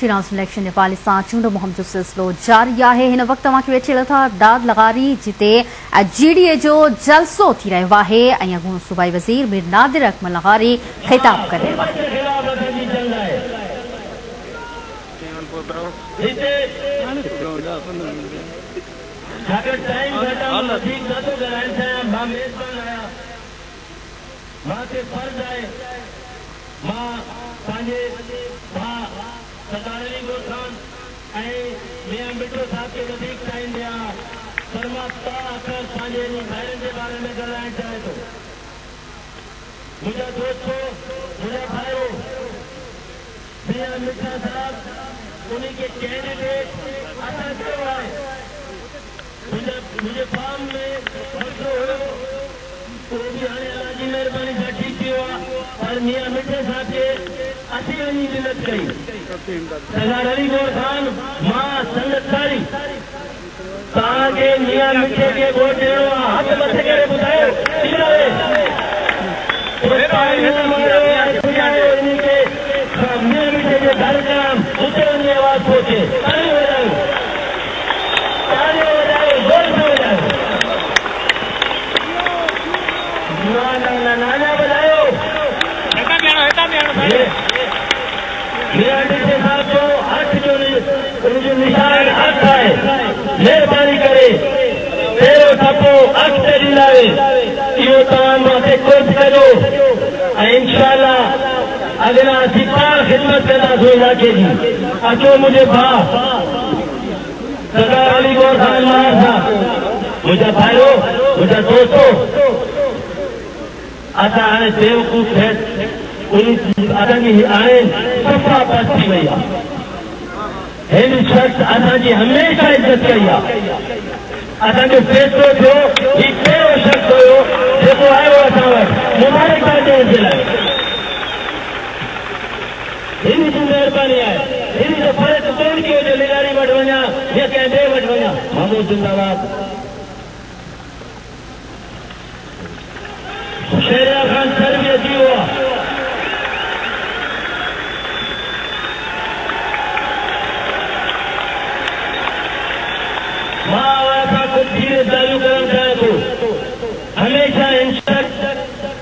चीरान election Nepali चूंड मुहिम जो सिलसिलो जारी है। इन वक्त तव्हांखे वेठे था दाद लगारी जिते जीडीए जो जलसो थी रहियो आहे ऐं अॻूणो सूबाई वज़ीर मीर नादिर अकमल लगारी ख़िताब करे रहियो आहे। मुझे दोस्तों, मुझे भाइयों, मियां मिर्जा साहब उन्हीं के कैंडिडेट मुझे फार्म में वो भी आने अल्लाह जी मेहरबानी से ठीक हुआ और मियां मिर्जा साहब के असी वही मिन्नत कई सरदार अली गौर खान मां संगतारी ताके मियां मिर्जे के वोट ॾियणो आहे हथ मथे करे ॿुधायो आवाज पहुंचे नाना बजायो साहब जो हथ जो निशान हथ है मेहरबानी करे तेरो सपो अख ते ॾिलावे इहो तव्हां मूंखे ख़ुशि कजो ऐं इंशाअल्लाह अगला सिपाह खिदमत कंदासीं इलाके जी। अचो मुंहिंजे भाउ सरदार अली गौर खान मार साहब मुंहिंजा भाइयो मुंहिंजा दोस्तो असां हाणे बेवकूफ़ असांजी हाणे सफ़ा बस थी वई आहे। हिन शख़्स असांजी हमेशह इज़त कई आहे। असांजो फ़ैसिलो थियो हीउ कहिड़ो शख़्स हुयो जेको आयो असां वटि मुबारकबाद ॾियण जे लाइ। हिन जी मेहरबानी आहे। हिन जो फ़र्क़ु कोन कयो जो निगारी वटि वञा या कंहिं ॿिए वटि वञा। महमूद जिंदाबाद। शेरिया खान सर बि अची वियो आहे। मां असां कुझु धीरे चालू करणु चाहियां थो। हमेशह इंसान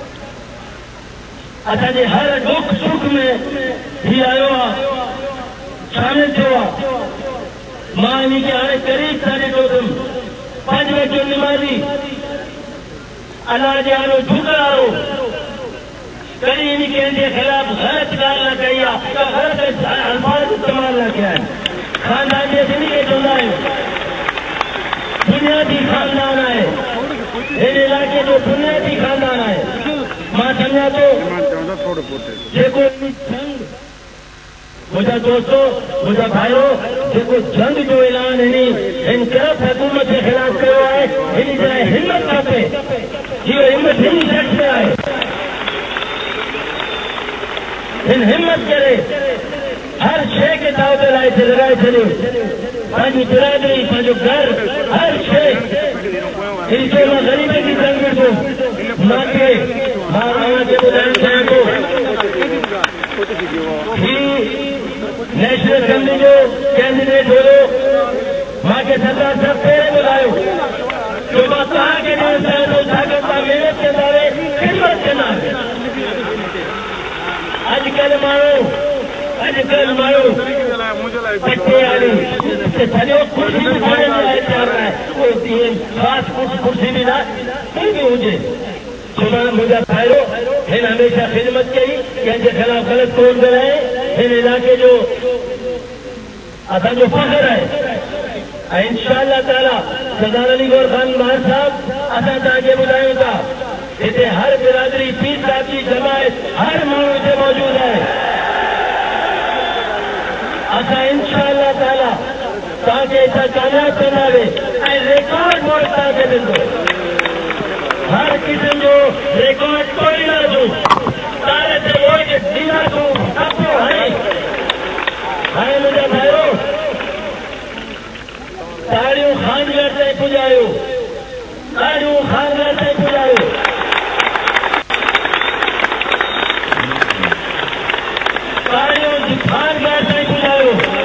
असांजे हर दुख सुख में ही आयो आहे शामिल थियो आहे। मां इन खे हाणे क़रीब सां ॾिठो अथमि 5 वजे निमाज़ी अल्लाह जे आलो झुकरारो कॾहिं इन खे इन जे ख़िलाफ़ ग़लति ॻाल्हि न कई आहे त ग़लति अल्फाज़ इस्तेमालु न कया आहिनि। ख़ानदान जे इन खे चवंदा आहियूं बुनियादी ख़ानदान आहे। हिन इलाइक़े जो बुनियादी ख़ानदान आहे। मां सम्झां थो जेको जंग मुंहिंजा दोस्तों मुंहिंजा भाइयो जेको जंग जो ऐलान हिन तरफ़ हुकूमत जे ख़िलाफ़ कयो आहे हिन जे लाइ हिमत खपे। इहो हिमत हिन शख़्स में आहे। हिन हिमत करे हर शइ खे दाव ते लॻाए छॾियो। पंहिंजी बिरादरी पंहिंजो घर हर शइ हिन खे मां ग़रीबी जी जंग विझो मूंखे मां तव्हांखे ॿुधाइणु चाहियां थो नेशनल असेंबली जो कैंडिडेट हुयो। मूंखे सरदार साहब पहिरें ॿुधायो जो मां तव्हांखे ॾियणु चाहियां थो छाकाणि तव्हां महिनत कंदा ख़िदमत कंदा। अॼुकल्ह माण्हू पटे वाली सॼो कुर्सी बि खणण जे लाइ तयार न आहे। ख़ासि कुर्सी बि न कंहिंखे हुजे। मुंहिंजा भाइयो हिन हमेशह ख़िदमत कई कंहिंजे ख़िलाफ़ ग़लति कोन ॻाल्हाए। हिन इलाइक़े जो असांजो फ़ख्र आहे ऐं इंशाअल्लाह ताला सरदार अली गौर खान मार साहब असां तव्हांखे ॿुधायूं था हिते हर बिरादरी पीर साहिब जी जमायत हर माण्हू हिते मौजूदु आहे। असां इंशाअल्लाह ताला तव्हांखे हितां कामयाब कंदासीं ऐं रिकॉर्ड वोट तव्हांखे ॾींदो। हर क़िस्म जो रिकॉर्ड तोड़ींदासूं तारे ते वोट ॾींदासूं। हाणे मुंहिंजा भाइयो ताड़ियूं ख़ानगर ताईं पुॼायो। ताड़ियूं ख़ानगर ताईं पुॼायो। ताड़ियूं ख़ानगर ताईं पुॼायो।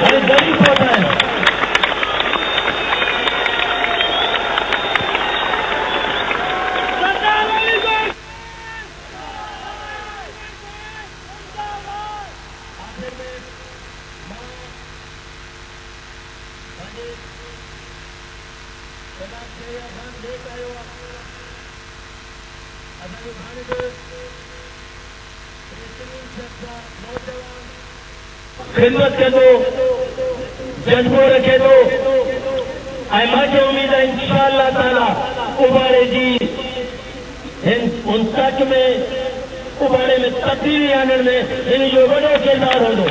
खिदमत के दो, जज्बो रखे दो। मां उम्मीद है इंशाअल्लाह ताला उबारे जी उन सच में उबारे में तब्दीली आने में इन जो वॾो किरदार होंदो।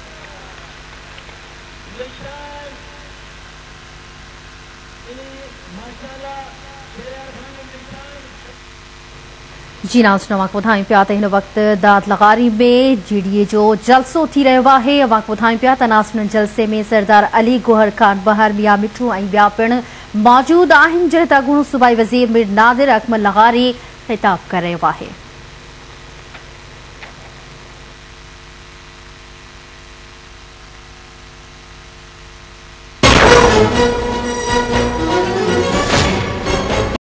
जी नाज़रीन अवांखे ॿुधायूं पिया त हिन वक़्तु दाद लगारी में जीडीए जो जलसो थी रहियो आहे। अवांखे ॿुधायूं पिया त नाज़रीन जलसे में सरदार अली गोहर खान बहार, मियां मिठू ऐं ॿिया पिणु मौजूद आहिनि, जंहिं ते अॻूणो सूबाई वज़ीर मीर नादिर अकमल लगारी ख़िताब करे रहियो आहे।